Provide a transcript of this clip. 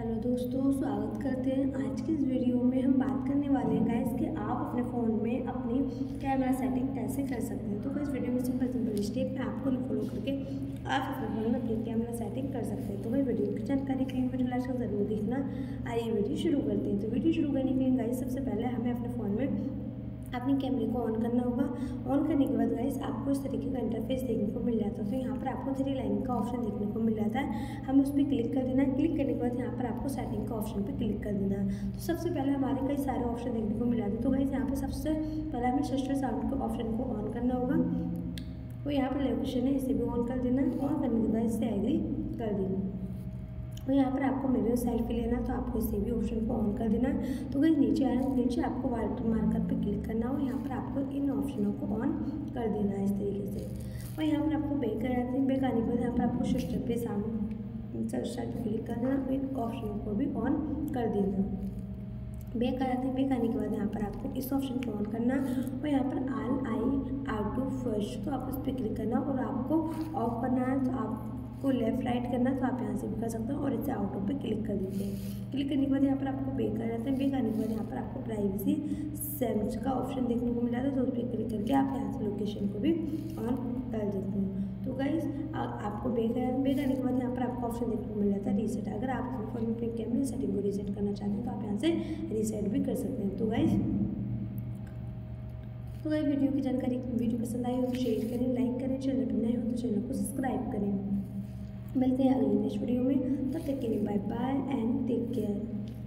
Hello दोस्तों, स्वागत करते हैं। आज की इस वीडियो में हम बात करने वाले हैं गाइस कि आप अपने फ़ोन में अपनी कैमरा सेटिंग कैसे कर सकते हैं। तो गाइस वीडियो में सिंपल स्टेप में आपको फॉलो करके आप अपने फ़ोन में अपनी कैमरा सेटिंग कर सकते हैं। तो भाई वीडियो की जानकारी के लिए वीडियो लास्ट तक ज़रूर देखना। आइए वीडियो शुरू करते हैं। तो वीडियो शुरू करने के लिए गाइस सबसे पहले हमें अपने फ़ोन में अपनी कैमरे को ऑन करना होगा। ऑन करने के बाद गाइस आपको इस तरीके का इंटरफेस देखने को मिल जाता है। तो यहाँ पर आपको 3 लाइन का ऑप्शन देखने को मिल जाता है, हम उस पर क्लिक कर देना है। क्लिक करने के बाद यहाँ पर आपको सेटिंग का ऑप्शन पे क्लिक कर देना है। तो सबसे पहले हमारे कई सारे ऑप्शन देखने को मिल जाते हैं। तो गाइस यहाँ पर सबसे पहले हमें सिस्टर साउंड के ऑप्शन को ऑन करना होगा। तो यहाँ पर लोकेशन है, इसे भी ऑन कर देना। ऑन करने के बाद इसे एग्री कर देना। और यहाँ पर आपको मिरर सेल्फी लेना, तो आपको इसे भी ऑप्शन को ऑन कर देना। तो गाइस नीचे आना, नीचे आपको वाटर मार्कर पे क्लिक करना हो। यहाँ पर आपको इन ऑप्शनों को ऑन कर देना है इस तरीके से। और यहाँ पर आपको बैक कर जाते हैं। बैक आने के बाद यहाँ पर आपको सिस्टम पे सामने पे क्लिक कर देना, इन ऑप्शनों को भी ऑन कर देना। बैक आ जाते हैं। बैक आने के बाद यहाँ पर आपको इस ऑप्शन को ऑन करना और यहाँ पर all I out of first, तो आप उस पर क्लिक करना और आपको ऑफ करना है। तो आपको लेफ्ट राइट करना, तो आप यहाँ से भी कर सकते हो और इसे आउट ऑफ पे क्लिक कर दीजिए। क्लिक करने के बाद यहाँ पर आपको बैक आ जाते हैं। बैक आने के बाद यहाँ पर आपको प्राइवेसी सेटिंग्स का ऑप्शन देखने को मिल जाता है, तो उस पर क्लिक करके आप यहाँ से लोकेशन को भी ऑन कर देते हैं। तो गाइस आपको बैक आने के बाद यहाँ पर आपको ऑप्शन देखने को मिल जाता है रीसेट। अगर आप फोन में अपने कैमरे सेटिंग को रीसेट करना चाहते हैं तो आप यहाँ से रीसेट भी कर सकते हैं। तो गाइस वीडियो की जानकारी वीडियो पसंद आई हो तो शेयर करें, लाइक करें, चैनल पर नए हो तो चैनल को सब्सक्राइब करें। मिलते हैं अगली नेक्स्ट वीडियो में, तब तक के लिए bye bye and take care.